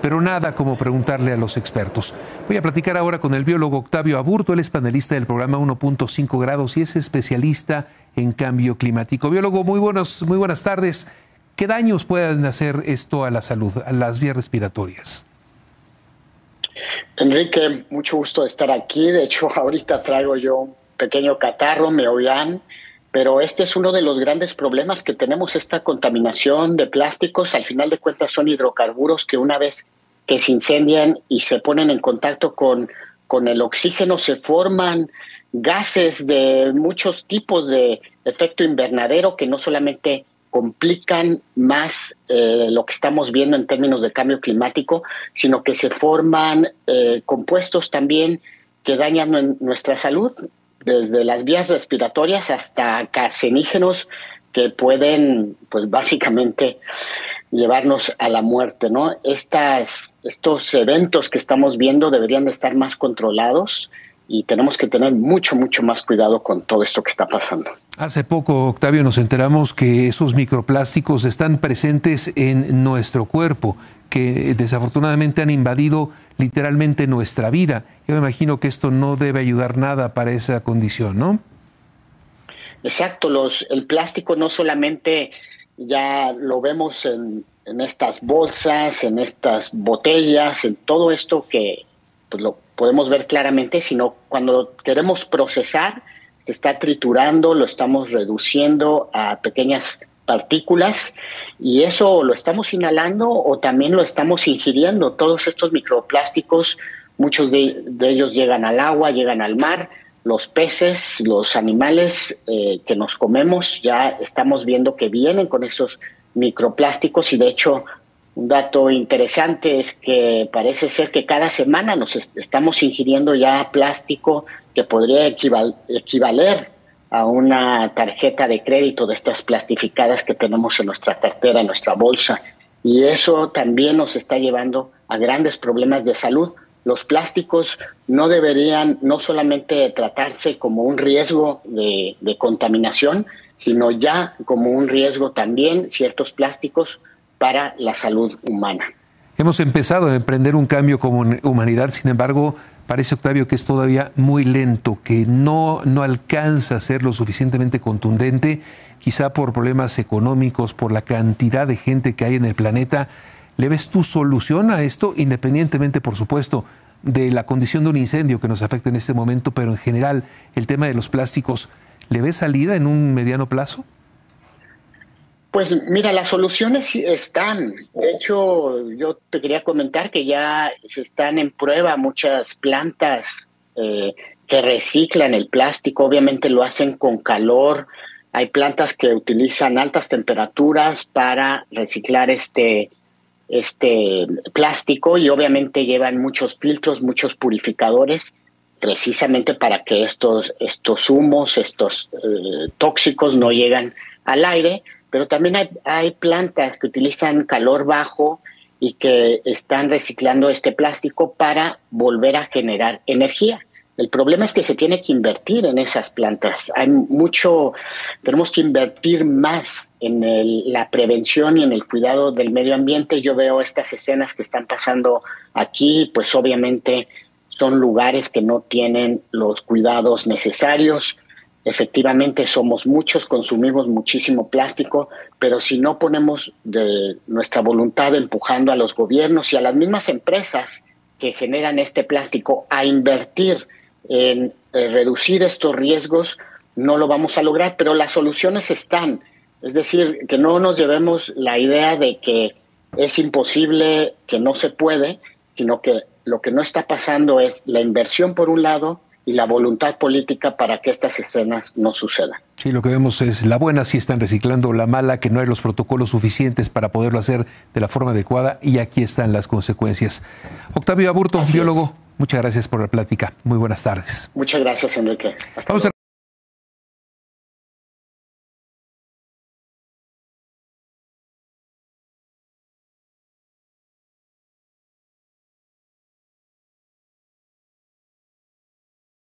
pero nada como preguntarle a los expertos. Voy a platicar ahora con el biólogo Octavio Aburto. Él es panelista del programa 1.5 grados y es especialista en cambio climático. Biólogo, muy buenas tardes. ¿Qué daños pueden hacer esto a la salud, a las vías respiratorias? Enrique, mucho gusto de estar aquí. De hecho, ahorita traigo yo un pequeño catarro, me oirán, pero este es uno de los grandes problemas que tenemos, esta contaminación de plásticos. Al final de cuentas son hidrocarburos que una vez que se incendian y se ponen en contacto con el oxígeno, se forman gases de muchos tipos de efecto invernadero que no solamente complican más lo que estamos viendo en términos de cambio climático, sino que se forman compuestos también que dañan nuestra salud, desde las vías respiratorias hasta carcinógenos que pueden, pues básicamente, llevarnos a la muerte, ¿no? Estos eventos que estamos viendo deberían de estar más controlados y tenemos que tener mucho más cuidado con todo esto que está pasando. Hace poco, Octavio, nos enteramos que esos microplásticos están presentes en nuestro cuerpo, que desafortunadamente han invadido literalmente nuestra vida. Yo me imagino que esto no debe ayudar nada para esa condición, ¿no? Exacto, el plástico no solamente ya lo vemos en estas bolsas, en estas botellas, en todo esto que pues lo podemos ver claramente, sino cuando lo queremos procesar, se está triturando, lo estamos reduciendo a pequeñas partículas y eso lo estamos inhalando o también lo estamos ingiriendo. Todos estos microplásticos, muchos de ellos llegan al agua, llegan al mar. Los peces, los animales que nos comemos, ya estamos viendo que vienen con esos microplásticos y de hecho un dato interesante es que parece ser que cada semana nos estamos ingiriendo ya plástico que podría equivaler a una tarjeta de crédito de estas plastificadas que tenemos en nuestra cartera, en nuestra bolsa. Y eso también nos está llevando a grandes problemas de salud. Los plásticos no deberían no solamente tratarse como un riesgo de contaminación, sino ya como un riesgo también, ciertos plásticos, para la salud humana. Hemos empezado a emprender un cambio como humanidad, sin embargo, parece, Octavio, que es todavía muy lento, que no alcanza a ser lo suficientemente contundente, quizá por problemas económicos, por la cantidad de gente que hay en el planeta. ¿Le ves tu solución a esto, independientemente, por supuesto, de la condición de un incendio que nos afecta en este momento, pero en general el tema de los plásticos, ¿le ves salida en un mediano plazo? Pues mira, las soluciones están. De hecho, yo te quería comentar que ya se están en prueba muchas plantas que reciclan el plástico. Obviamente lo hacen con calor. Hay plantas que utilizan altas temperaturas para reciclar este plástico y obviamente llevan muchos filtros, muchos purificadores, precisamente para que estos humos, estos tóxicos no lleguen al aire. Pero también hay plantas que utilizan calor bajo y que están reciclando este plástico para volver a generar energía. El problema es que se tiene que invertir en esas plantas. Tenemos que invertir más en la prevención y en el cuidado del medio ambiente. Yo veo estas escenas que están pasando aquí, pues obviamente son lugares que no tienen los cuidados necesarios. Efectivamente somos muchos, consumimos muchísimo plástico, pero si no ponemos de nuestra voluntad empujando a los gobiernos y a las mismas empresas que generan este plástico a invertir en reducir estos riesgos, no lo vamos a lograr, pero las soluciones están. Es decir, que no nos llevemos la idea de que es imposible, que no se puede, sino que lo que no está pasando es la inversión por un lado y la voluntad política para que estas escenas no sucedan. Sí, lo que vemos es la buena sí están reciclando, la mala que no hay los protocolos suficientes para poderlo hacer de la forma adecuada y aquí están las consecuencias. Octavio Aburto, biólogo, muchas gracias por la plática. Muy buenas tardes. Muchas gracias, Enrique. Vamos a